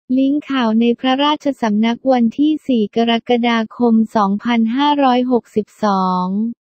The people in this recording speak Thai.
ลิงก์ข่าวในพระราชสำนักวันที่ 4 กรกฎาคม 2562